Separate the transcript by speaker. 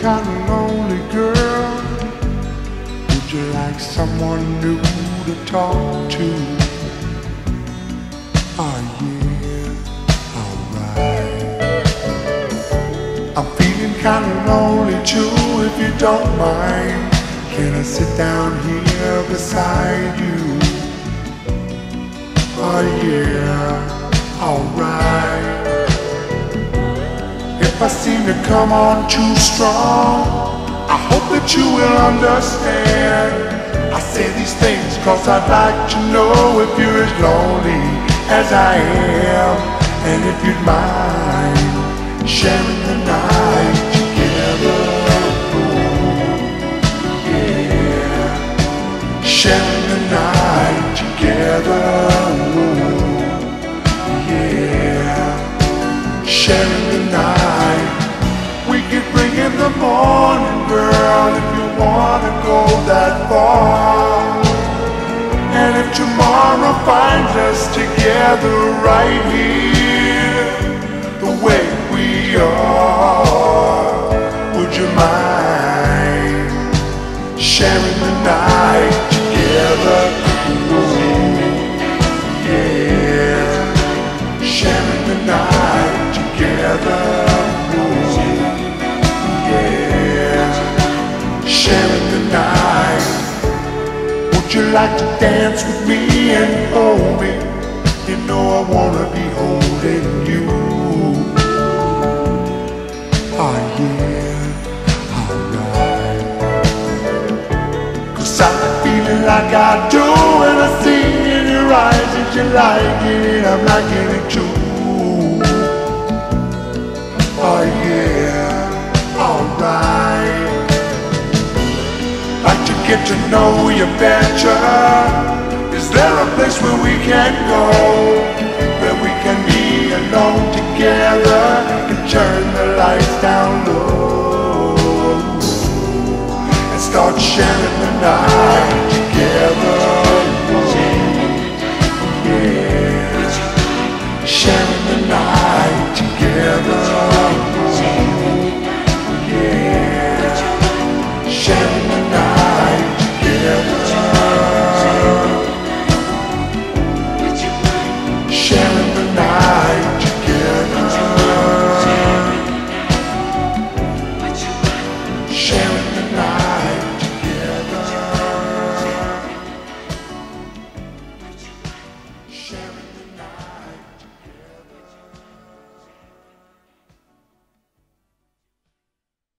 Speaker 1: kind of lonely, girl? Would you like someone new to talk to? Oh yeah, alright. I'm feeling kind of lonely too, if you don't mind. Can I sit down here beside you? Oh yeah, alright. If I seem to come on too strong, I hope that you will understand. I say these things cause I'd like to know if you're as lonely as I am, and if you'd mind sharing the night together. Oh, yeah, sharing the night together. Oh, yeah, sharing the night. We could bring in the morning, girl, if you wanna go that far. And if tomorrow finds us together right here, the way we are, would you mind sharing the night together? Ooh, yeah, sharing the night together. Sharing the night. Would you like to dance with me and hold me? You know I wanna be holding you. Oh yeah, alright. Cause I'm feeling like I do when I see in your eyes that you like it, I'm liking it too. Oh yeah, alright. Like to get to know you better. Is there a place where we can go, where we can be alone together and turn the lights down low and start sharing